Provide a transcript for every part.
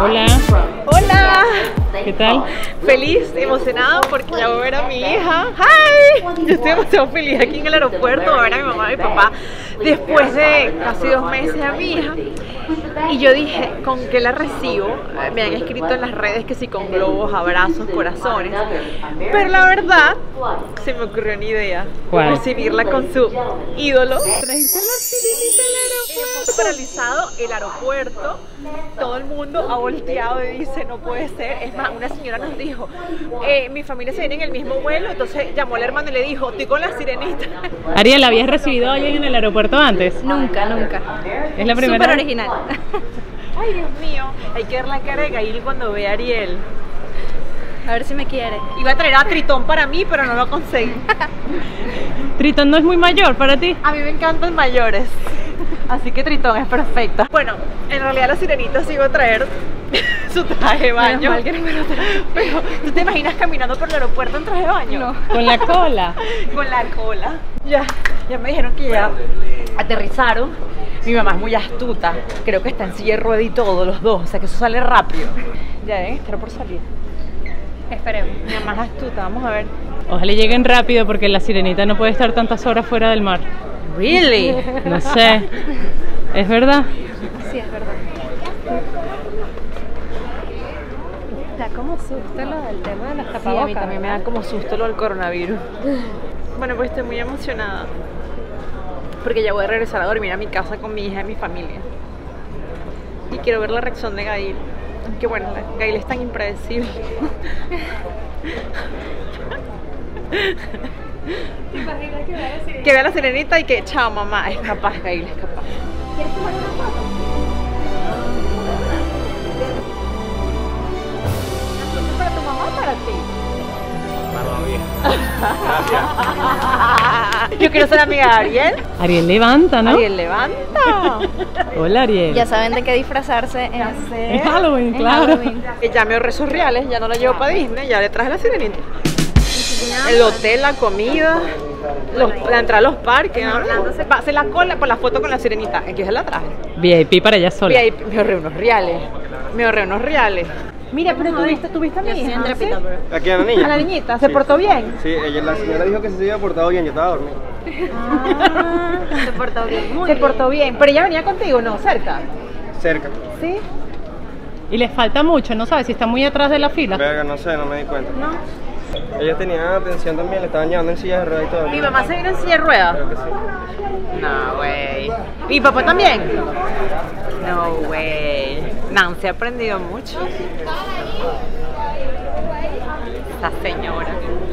Hola. Hola. ¿Qué tal? Feliz, emocionada porque ya voy a ver a mi hija. ¡Ay! Yo estoy demasiado feliz aquí en el aeropuerto. Voy a ver a mi mamá y mi papá después de casi 2 meses a mi hija. Y yo dije, ¿con qué la recibo? Me han escrito en las redes que sí, con globos, abrazos, corazones. Pero la verdad, se me ocurrió una idea. ¿Cuál? Recibirla con su ídolo. Hemos paralizado el aeropuerto. Todo el mundo ha volteado y dice, no puede ser. Es más, una señora nos dijo, mi familia se viene en el mismo vuelo. Entonces llamó al hermano y le dijo, estoy con la sirenita. Ariel, ¿habías recibido a alguien en el aeropuerto antes? Nunca, nunca. ¿Es la primera? Súper original. Ay, Dios mío, hay que ver la cara de Gail cuando ve a Ariel. A ver si me quiere. Iba a traer a Tritón para mí, pero no lo conseguí. Tritón no es muy mayor para ti. A mí me encantan mayores, así que Tritón es perfecta. Bueno, en realidad la sirenita sí iba a traer su traje de baño. Menos mal que no me lo traje. Pero, ¿tú te imaginas caminando por el aeropuerto en traje de baño? No. Con la cola. Con la cola. Ya me dijeron que ya aterrizaron. Mi mamá es muy astuta. Creo que está en silla de rueda y todo, los dos. O sea que eso sale rápido. Ya deben estar por salir. Esperemos. Mi mamá es astuta, vamos a ver. Ojalá lleguen rápido porque la sirenita no puede estar tantas horas fuera del mar. Really? No sé. ¿Es verdad? Sí, es verdad. Da como susto lo del tema de las Sí, tapabocas. a mí también me da como susto lo del coronavirus. Bueno, pues estoy muy emocionada porque ya voy a regresar a dormir a mi casa con mi hija y mi familia. Y quiero ver la reacción de Gail. Aunque bueno, Gail es tan impredecible. ¿Te imaginas que vea la sirenita? Que vea la sirenita y que, chao mamá, es capaz, Gail, es capaz. ¿Quieres tomar una foto? ¿Para tu mamá o para ti? Yo quiero ser amiga de Ariel. Ariel levanta, ¿no? Ariel, levanta. Hola, Ariel. Ya saben de qué disfrazarse en Es Halloween, en claro. Halloween. Ya me ahorré esos reales, ya no la llevo para Disney, ya le traje la sirenita. El hotel, la comida, la entrada a los parques. Va a hacer la cola por la foto con la sirenita. Aquí se la traje. VIP para ella sola. Y ahí me ahorré unos reales. Mira, pero tuviste a mi hija, ¿sí? Aquí a la niña. A la niñita, ¿se Sí. portó bien? Sí, la señora dijo que se había portado bien, yo estaba dormido. Se portó bien. Muy Se bien. portó bien. Pero ella venía contigo, ¿no? Cerca. Cerca. ¿Sí? Y les falta mucho, ¿no sabes? Si está muy atrás de la fila. Verga, no sé, no me di cuenta. ¿No? Ella tenía atención también, le estaban llevando en silla de ruedas y todo. ¿Mi mamá se vino en silla de ruedas? Creo que sí. No, güey. ¿Mi papá también? No, güey. Nancy ha aprendido mucho. Esta señora.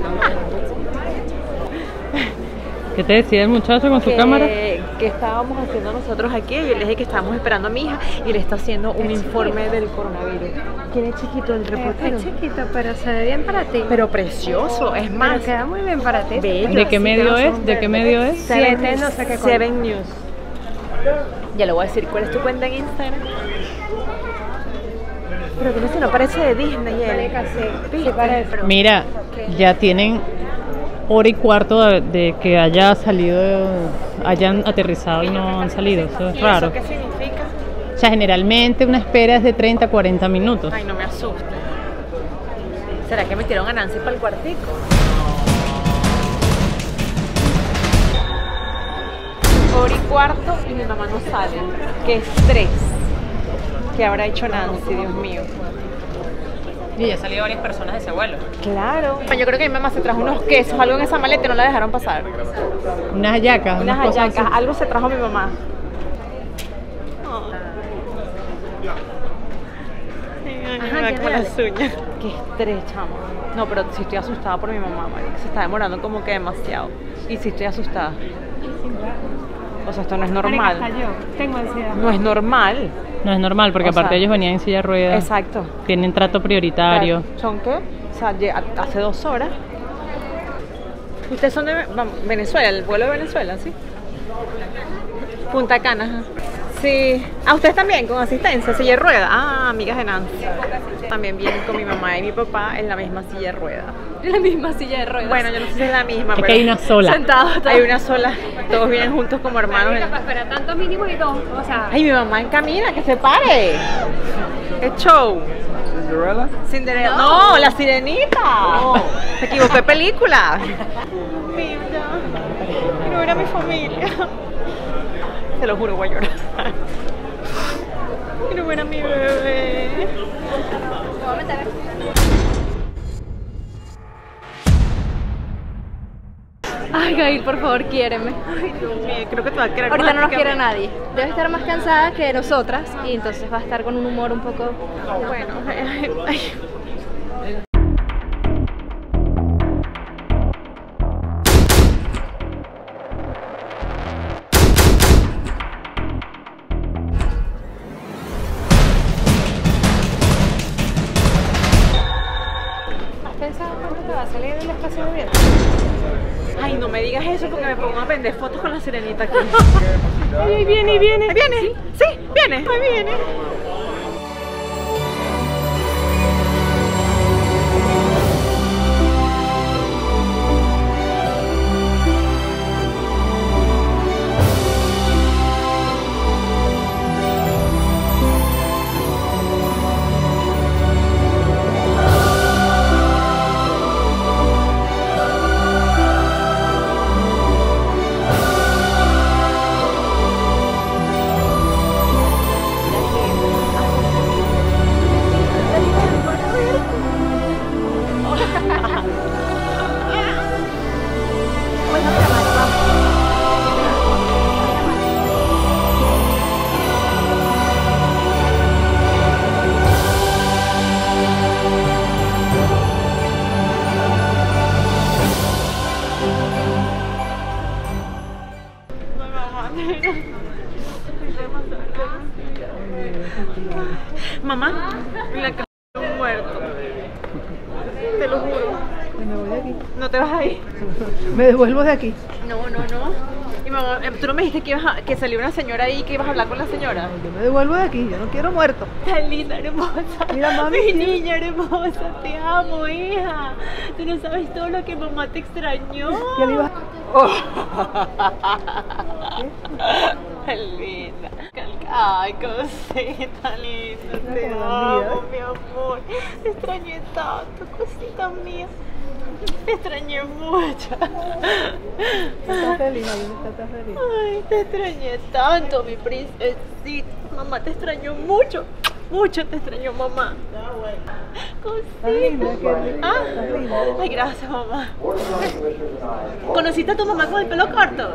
¿Qué te decía el muchacho con su cámara? Que estábamos haciendo nosotros aquí. Yo le dije que estábamos esperando a mi hija y le está haciendo un informe del coronavirus. ¿Quién es chiquito el reportero? Es chiquito, pero se ve bien para ti. Pero precioso, es más. Pero queda muy bien para ti. Bello. ¿De qué medio es? ¿De qué medio es? Siete, no sé qué cosa. 7 News. Ya le voy a decir cuál es tu cuenta en Instagram. Pero que no se no parece de Disney, Marica, sí, ¿viste? sí parece. Mira, ya tienen hora y cuarto de que hayan aterrizado y no han salido. Eso es ¿Y raro. eso qué significa? O sea, generalmente una espera es de 30 a 40 minutos. Ay, no me asuste. ¿Será que metieron a Nancy para el cuartico? Hora y cuarto y mi mamá no sale. Qué estrés. ¿Qué habrá hecho Nancy, Dios mío? Y ya han salido varias personas de ese vuelo. Claro. Yo creo que mi mamá se trajo unos quesos, algo en esa maleta y no la dejaron pasar. Unas hallacas. Unas cosas hallacas, así. algo se trajo mi mamá. Ajá, Con las uñas. Qué estrés, chamo. No, pero sí estoy asustada por mi mamá, marica. Se está demorando como que demasiado. Y sí estoy asustada. O sea, esto no es normal. Marica, hasta yo tengo ansiedad. No es normal. No es normal porque O sea, aparte ellos venían en silla de ruedas. Exacto. Tienen trato prioritario. ¿Son qué? O sea, hace 2 horas. Ustedes son de Venezuela, el vuelo de Venezuela, ¿sí? Punta Cana, ajá. Sí. ¿A ustedes también con asistencia, silla de rueda? Ah, amigas de Nancy. También vienen con mi mamá y mi papá en la misma silla de rueda. En la misma silla de ruedas. Bueno, yo no sé si es la misma, Es pero que hay una sola. Sentados todos. hay una sola. Todos vienen juntos como hermanos. Ay, mira, espera, tantos mínimos y dos. O sea, Ay, mi mamá encamina, que se pare. Es show. ¿Cinderella? Cinderella. No, la sirenita. Me equivoqué de película. Mira, no era mi familia. Te lo juro, voy a llorar. No era mi bebé. me voy a meter. Ay, Gail, por favor, quiéreme. Ay, Dios mío, creo que te va a querer. Ahorita no nos quiere nada. nadie. Debe estar más cansada que nosotras y entonces va a estar con un humor un poco... Bueno, ay. ¿Has pensado cuánto te va a salir el espacio de viento? Ay, no me digas eso porque me pongo a vender fotos con la sirenita aquí. Ay, ahí viene, ahí viene. ¿Ahí viene? Sí, viene. Ahí viene. Mamá, la casa de un muerto. Te lo juro. Me voy de aquí. No te vas a ir. Me devuelvo de aquí. No. Y mamá, tú no me dijiste que, que salió una señora ahí que ibas a hablar con la señora. Yo me devuelvo de aquí. Yo no quiero muerto. Tan linda, hermosa. Mira, mami. Mi niña hermosa, te amo, hija. Tú no sabes todo lo que mamá te extrañó. ¿Qué le iba Tan linda. Ay, cosita linda. Te Qué amo, bandida. mi amor. Te extrañé tanto, cosita mía. Te extrañé mucho. Estás feliz, Javier, estás feliz. Ay, te extrañé tanto, mi princesita. Mamá te extrañó mucho. Mucho te extrañó, mamá. Estás linda, Cosita. qué linda. Ah, Estás linda. ay, gracias, mamá. ¿Conociste a tu mamá con el pelo corto?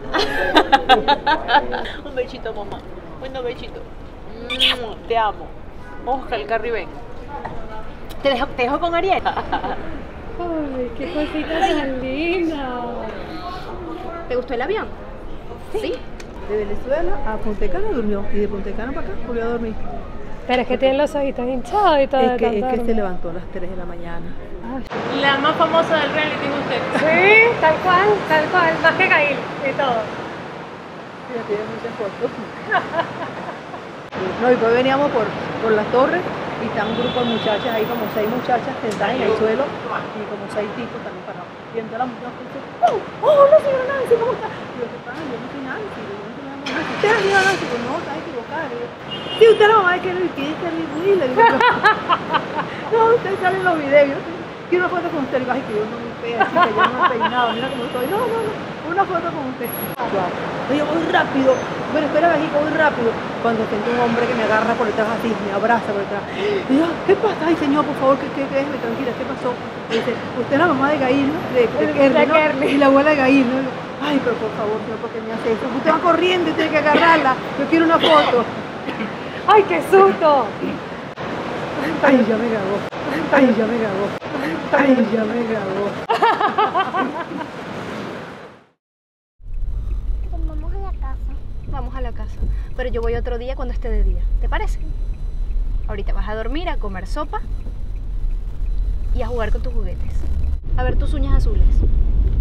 Un besito, mamá. Un besito. Te amo. Oscar Carribén. Te dejo con Ariel. Ay, qué cosita tan linda. ¿Te gustó el avión? Sí. De Venezuela a Punta Cana durmió. Y de Punta Cana para acá volvió a dormir. Pero es que tienen los ojitos hinchados y todo. Es que se levantó a las 3 de la mañana. La más famosa del reality es usted. Sí, tal cual. Más que Gail y todo. Mira, tiene muchas fotos. No, y pues veníamos por las torres y está un grupo de muchachas ahí, como 6 muchachas sentadas en el suelo y como 6 tipos también parados. Y entonces la muchacha dice, hola señora Nancy, ¿cómo está? Y yo, ¿qué pasa? Yo no soy Nancy, yo no soy la mamá de Nancy. ¿Usted es la señora Nancy? Pues no, está equivocada. Y yo, sí, usted es la mamá de Kelly, ¿qué es Kelly Will? No, usted sale en los videos. Quiero una foto con usted, y yo, ay, que yo no me fea, así que yo no me he peinado, mira cómo estoy. No, una foto con usted. Wow. Oye, voy rápido. Bueno, espera, México, voy rápido. Cuando tengo un hombre que me agarra por detrás así, me abraza por detrás. Y yo, ¿qué pasa? Ay, señor, por favor, ¿qué es? Tranquila, ¿qué pasó? Y dice, usted es la mamá de Gail, ¿no? De Kerly, ¿no? Y la abuela de Gail, ¿no? Ay, pero por favor, señor, ¿por qué me hace eso? Usted va corriendo y tiene que agarrarla. Yo quiero una foto. ¡Ay, qué susto! Ay, ya me grabó. Ay, ya me grabó. Ay, ya me grabó. Vamos a la casa. Vamos a la casa. Pero yo voy otro día cuando esté de día. ¿Te parece? Ahorita vas a dormir, a comer sopa y a jugar con tus juguetes. A ver tus uñas azules.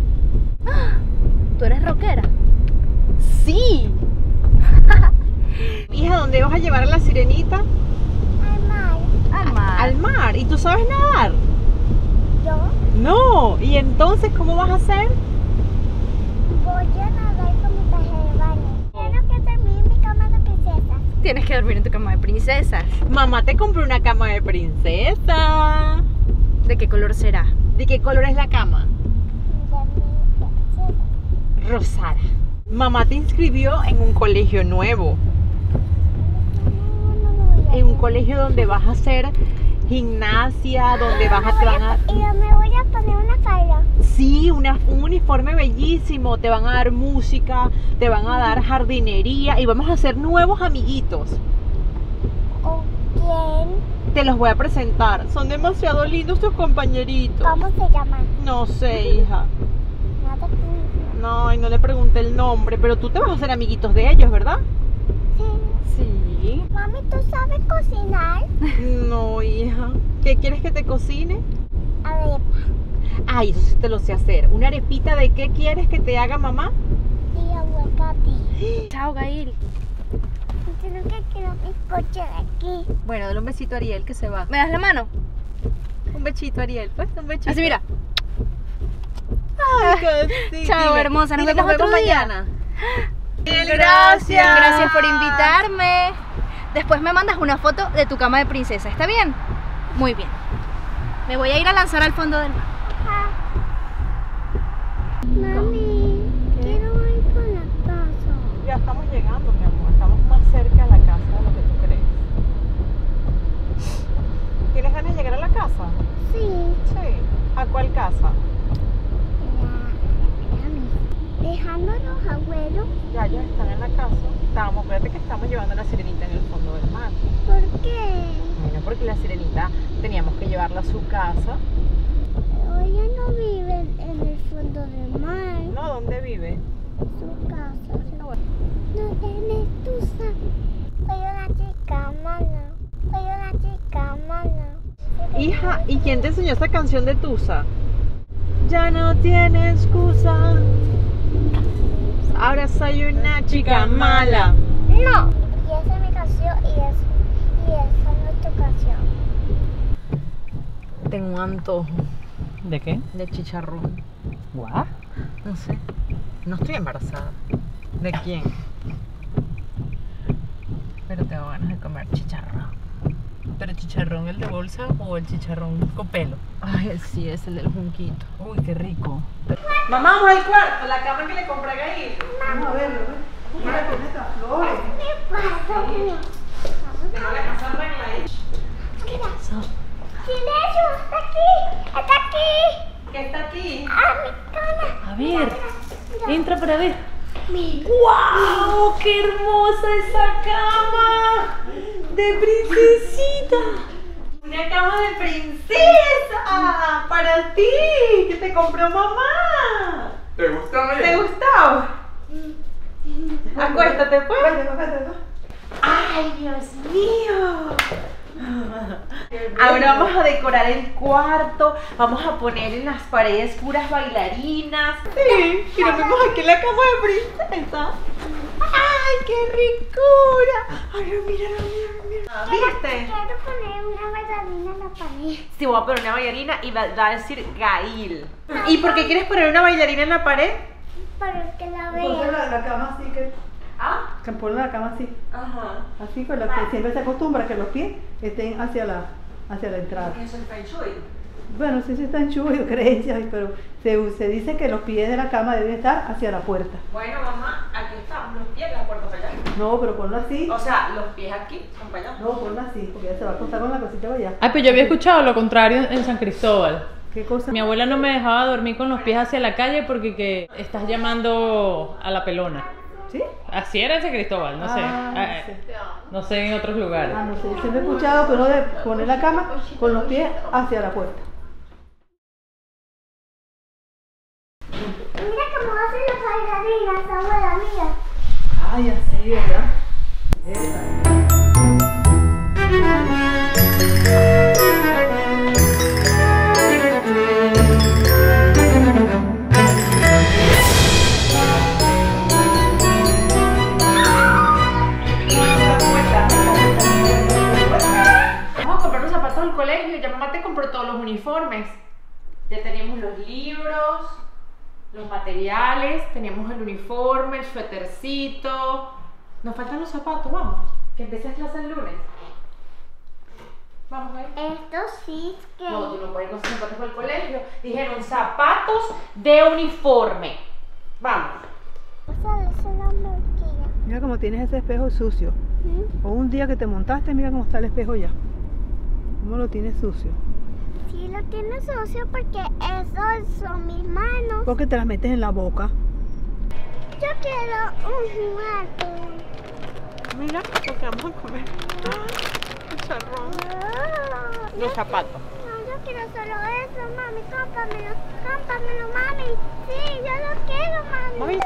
¡Ah! ¿Tú eres rockera? ¡Sí! dónde vas a llevar a la sirenita? Al mar. Al mar. ¿Y tú sabes nadar? Yo No. ¿Y entonces cómo vas a hacer? voy a nadar con mi traje de baño. Quiero que termine mi cama de princesa. Tienes que dormir en tu cama de princesa. Mamá te compró una cama de princesa. ¿De qué color será? ¿De qué color es la cama? De mi Rosada. Mamá te inscribió en un colegio nuevo. En un colegio donde vas a hacer gimnasia, donde vas a... Te van a... Y yo me voy a poner una falda. Sí, un uniforme bellísimo. Te van a dar música, te van a dar jardinería y vamos a hacer nuevos amiguitos. ¿Con quién? Te los voy a presentar. Son demasiado lindos tus compañeritos. ¿Cómo se llaman? No sé, hija. Nada que... No, y no le pregunté el nombre, pero tú te vas a hacer amiguitos de ellos, ¿verdad? Sí. Sí. Mami, ¿tú sabes cocinar? No, hija. ¿Qué quieres que te cocine? Arepa Ay, eso sí te lo sé hacer. ¿Una arepita de qué quieres que te haga mamá? y aguacate. Chao, Gail. Creo que quiero mi coche de aquí. Bueno, dale un besito a Ariel que se va. ¿Me das la mano? Un besito, Ariel, pues, un besito. Así, mira. Ay, cosita. Chao, hermosa, nos Dile que vemos otro día. mañana. Gracias. Gracias por invitarme. Después me mandas una foto de tu cama de princesa, ¿está bien? Muy bien. Me voy a ir a lanzar al fondo del mar. Mami, quiero ir por la casa. Ya estamos llegando, mi amor. Estamos más cerca de la casa de lo que tú crees. ¿Tienes ganas de llegar a la casa? Sí. Sí. ¿A cuál casa? Dejando a los abuelos. Ya ellos están en la casa. Espérate que estamos llevando a la sirenita en el fondo del mar. ¿Por qué? Bueno, porque la sirenita teníamos que llevarla a su casa. Pero ella no vive en el fondo del mar. No, ¿dónde vive? Su casa. No tiene tusa. Soy una chica mala. Soy una chica mala. Hija, ¿y quién te enseñó esa canción de Tusa? Ya no tiene excusa. Ahora soy una chica mala. No. Y esa es mi canción y esa no es tu canción. Tengo un antojo ¿De qué? de chicharrón. ¿What? No sé. No estoy embarazada. ¿De quién? Pero tengo ganas de comer chicharrón. ¿Pero chicharrón el de bolsa o el chicharrón con pelo? Ay, sí, es el del junquito. Uy, qué rico. Mamá, vamos al cuarto, la cama que le compré a Gail. Vamos a verlo, ¿ves? Mira con estas flores. ¿Qué pasa, mío? Tengo la casa arregladita. ¡Silencio! ¡Está aquí! ¡Está aquí! ¿Qué está aquí? ¡Ah, mi cama! A ver, entra para ver. Mira. ¡Wow! ¡Qué hermosa esa cama! ¡De princesita! Una cama de princesa para ti, que te compró mamá. ¿Te gusta, ¿Te gustó? Acuéstate, pues. ¡Ay, Dios mío! Ahora vamos a decorar el cuarto, vamos a poner en las paredes puras bailarinas. Sí, y nos vemos aquí en la cama de princesa. ¡Ay, qué ricura! ¡Ay, mira! ¿Viste? Quiero poner una bailarina en la pared. Sí, voy a poner una bailarina y va a decir Gail. ¿Y por qué quieres poner una bailarina en la pared? Para que la Entonces vean. la cama así que... Ah, Que ponen la cama así. ajá. Así con la que siempre se acostumbra que los pies estén hacia la entrada. Eso es Feng Shui. Bueno, sí está en chulo, creencias, pero se dice que los pies de la cama deben estar hacia la puerta. Bueno, mamá, aquí están los pies, la puerta para allá. No, pero ponlo así. O sea, los pies aquí son para allá. No, ponlo así, porque ya se va a acostar con la cosita para allá. Ay, pues yo había escuchado lo contrario en San Cristóbal. ¿Qué cosa? Mi abuela no me dejaba dormir con los pies hacia la calle porque que estás llamando a la pelona. ¿Sí? Así era en San Cristóbal, no sé. Ah, sí. No sé en otros lugares. Ah, no sé, siempre he escuchado, pero de poner la cama con los pies hacia la puerta. Mira cómo hacen las bailarinas, abuela mía. Ay, así, ¿verdad? uniformes. Ya tenemos los libros, los materiales, tenemos el uniforme, el suétercito. Nos faltan los zapatos, vamos. Que empieces clase el lunes. Vamos a ir. Esto sí que... No, tú no puedes ir con zapatos para el colegio. Dijeron zapatos de uniforme. Vamos. Esa es la horquilla. Mira cómo tienes ese espejo sucio. O un día que te montaste, mira cómo está el espejo ya. Cómo lo tienes sucio. Sí lo tiene sucio porque esos son mis manos. ¿Por qué te las metes en la boca? Yo quiero un juguete. Mira lo que vamos a comer. Chicharrón. Los zapatos. No, yo quiero solo eso, mami. Cómpamelo. Cómpamelo, mami. Sí, yo lo quiero, mami. Mami.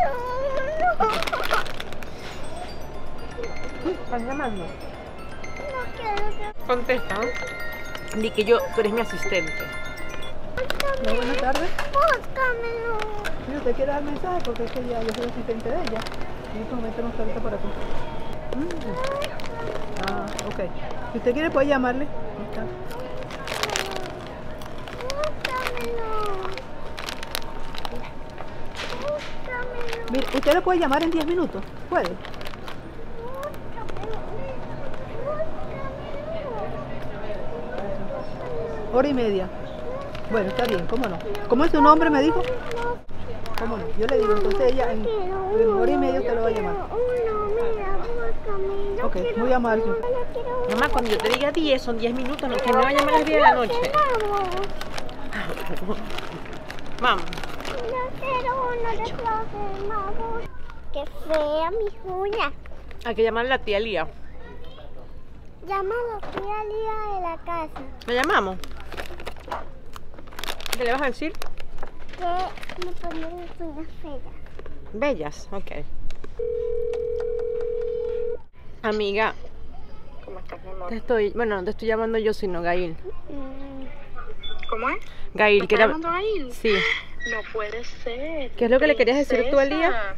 No ¿Están llamando? quiero. Contesta. Di que tú eres mi asistente. Hola, buenas tardes. Búscamelo. Mira, ¿te quiere dar mensaje? Porque es que ya yo soy asistente de ella. Y este momento no está ahorita por aquí. Ah, ok. Si usted quiere puede llamarle. Ahí está. Búscamelo. Búscamelo. Mire, usted le puede llamar en 10 minutos. ¿Puede? Hora y media. Bueno, está bien, ¿cómo no? ¿Cómo es tu nombre, me dijo? ¿Cómo no? Yo le digo, entonces ella en hora y media usted lo va a llamar. Ok, muy amable. Mamá, cuando yo te diga 10, son 10 minutos, no, que me va a llamar a las 10 de la noche. Mamá. Yo quiero uno de clase, mamá. Qué fea mis uñas. Hay que llamarle a la tía Lía. Llama a la tía Lía de la casa. ¿La llamamos? ¿Qué le vas a decir? Que me ponen las uñas feas. Bellas, ok. Amiga, ¿Cómo estás, mi amor? no te estoy llamando yo, sino Gail. ¿Cómo es? Gail, ¿Me que estás era... llamando a Gail? Sí. No puede ser. ¿Qué es lo que le querías decir tú a Lía? Princesa.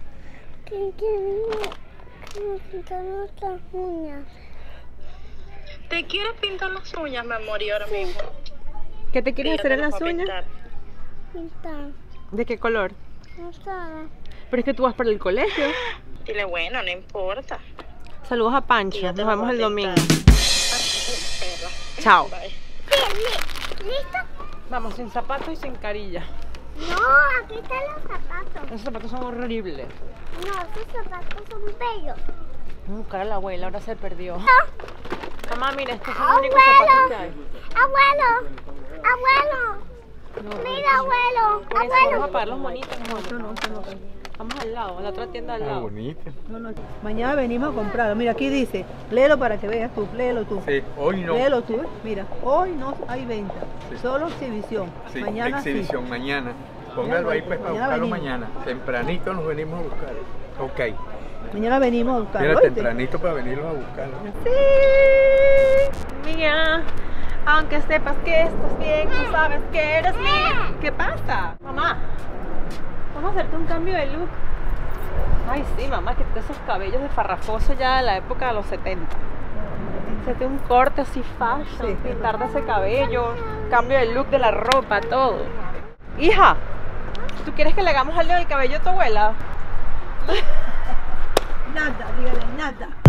Que me pintan las uñas. ¿Te quieres pintar las uñas, mi amor? Y ahora mismo. ¿Qué te quieres Ella hacer te en las las va a uñas? pintar. Pintar. ¿De qué color? No sabe. Pero es que tú vas para el colegio. Dile, bueno, no importa. Saludos a Pancho, Ella te nos lo vemos va a el domingo. pintar. Perra. Chao. Bye. ¿Listo? Vamos, sin zapatos y sin carilla. No, aquí están los zapatos. Esos zapatos son horribles. No, esos zapatos son bellos. Vamos a buscar a la abuela, ahora se perdió. No. Mamá, mira, estos son los únicos zapatos que hay. Abuelo, abuelo, No, mira abuelo, por eso vamos a abuelo. pagar los bonitos. Eso no. Vamos al lado, a la otra tienda al lado. Bonito. No. Mañana venimos a comprarlo. Mira, aquí dice, léelo para que veas tú, léelo tú. Sí, hoy no. Léelo tú, mira, hoy no hay venta, Sí. solo exhibición. Sí, Mañana exhibición mañana. Póngalo ahí pues para Mañana buscarlo venimos. mañana. Tempranito nos venimos a buscar. Ok. sí. Mañana venimos a buscarlo. Mira, ¿oíste? tempranito para venirlos a buscarlo. Sí, mía, aunque sepas que estás bien, tú sabes que eres mía. ¿Qué pasa? Mamá, vamos a hacerte un cambio de look. Ay, sí, mamá, quítate esos cabellos de farrafoso ya de la época de los 70. Hacerte un corte así fashion, Sí. pintarte ese cabello, cambio de look de la ropa, todo. Hija, ¿tú quieres que le hagamos algo del cabello a tu abuela? Nada, dígale nada.